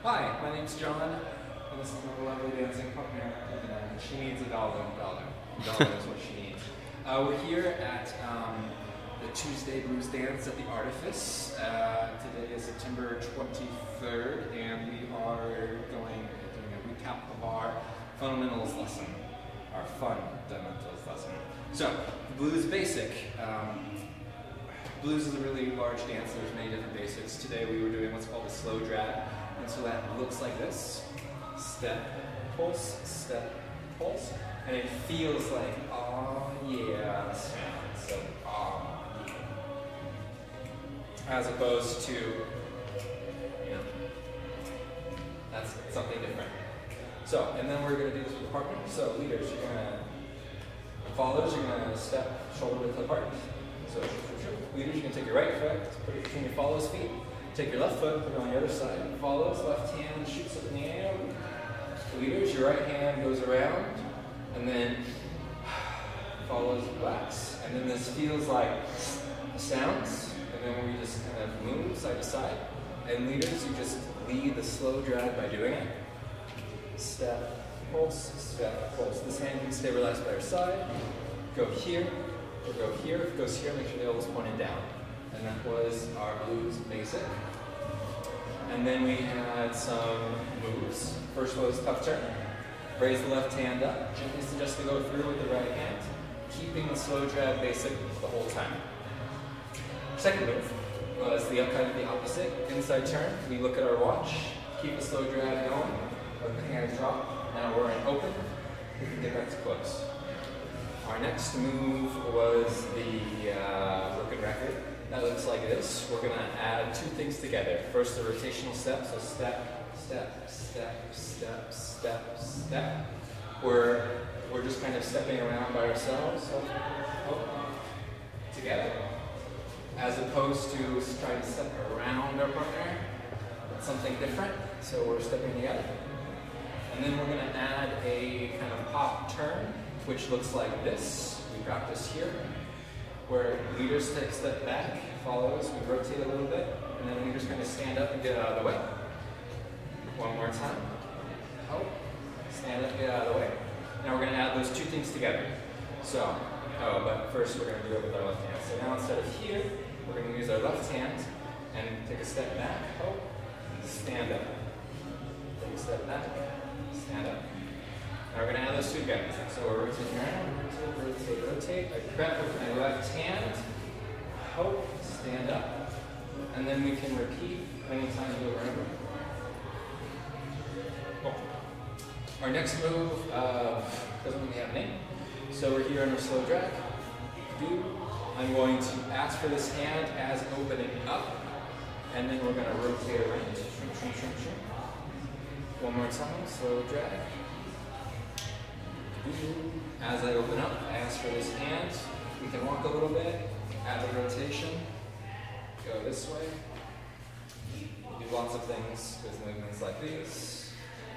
Hi, my name's John, and this is my lovely dancing partner, and she needs $1. $1 is what she needs. We're here at the Tuesday Blues Dance at the Artifice. Today is September 23rd, and we are doing a recap of our fundamentals lesson, our fundamentals lesson. So, blues basic. Blues is a really large dance. There's many different basics. Today we were doing what's called a slow drag. And so that looks like this. Step, pulse, and it feels like, oh yeah. So, oh yeah. As opposed to, that's something different. So, and then we're going to do this with partner. So leaders, you're going to, followers, you're going to step shoulder width apart. So, leaders, you can take your right foot, put it between your followers' feet. Take your left foot, put it on the other side. Follows, left hand shoots up in the air. Leaders, your right hand goes around, and then follows, relax. And then this feels like sounds, and then we just kind of move side to side. And leaders, you just lead the slow drag by doing it. Step, pulse, This hand can stay relaxed by your side. Go here, or go here. If it goes here, make sure the elbow's pointed down. And that was our blues basic. And then we had some moves. First was tough turn. Raise the left hand up. Gently suggest to go through with the right hand, keeping the slow drag basic the whole time. Second move was the kind of the opposite. Inside turn. We look at our watch, keep the slow drag going, let the hands drop. Now we're in open. We can get back to close. Our next move was the broken record. That looks like this. We're going to add two things together. First, the rotational step. So step, step, step, step, step, step. We're just kind of stepping around by ourselves. Together. As opposed to trying to step around our partner. That's something different. So we're stepping together. And then we're going to add a kind of pop turn, which looks like this. We practice here, where leaders take a step back, follows, we rotate a little bit, and then leaders kind of stand up and get out of the way. One more time. Stand up, get out of the way. Now we're going to add those two things together. So, but first we're going to do it with our left hand. So now instead of here, we're going to use our left hand and take a step back, stand up. Take a step back, stand up. Now we're going to add those two together. So we're rotating around, rotate. I prep with my left hand, stand up, and then we can repeat many times over. Our next move doesn't really have a name. So we're here in a slow drag. I'm going to ask for this hand as opening up, and then we're going to rotate around. One more time, slow drag. As I open up, I ask for this hand. We can walk a little bit, add a rotation, go this way. We do lots of things with movements like these.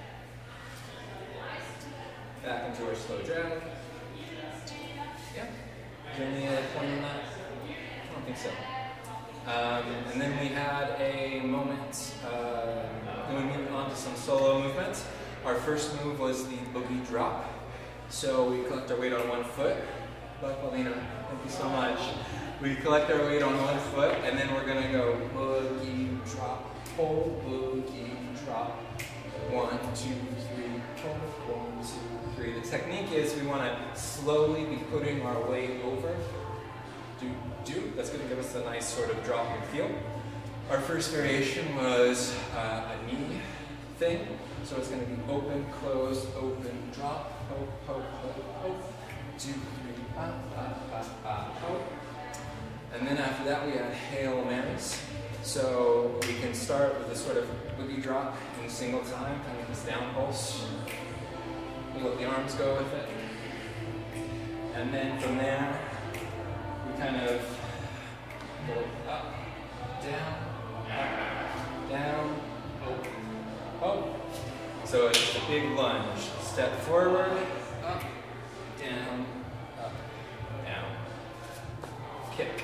Back into our slow drag. Yeah. Is there any other point on that? I don't think so. And then we had a moment, then we moved on to some solo movements. Our first move was the Boogie Drop. So we collect our weight on one foot. Bye, Paulina. Thank you so much. We collect our weight on one foot, and then we're going to go boogie, drop, pull, boogie, drop. 1, 2, 3, pull, 1, 2, 3. The technique is we want to slowly be putting our weight over. Do. That's going to give us a nice sort of drop and feel. Our first variation was a knee thing. So it's going to be open, close, open, drop, ho, 2, 3, ho. And then after that we add Hail Marys. So we can start with a sort of boogie drop in single time, kind of this down pulse. We let the arms go with it. And then from there, we kind of go up, down, open, So it's a big lunge. Step forward, up, down, kick.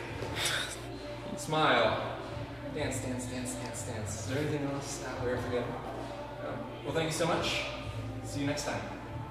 Smile. Dance. Is there anything else that we're forgetting? Well, thank you so much. See you next time.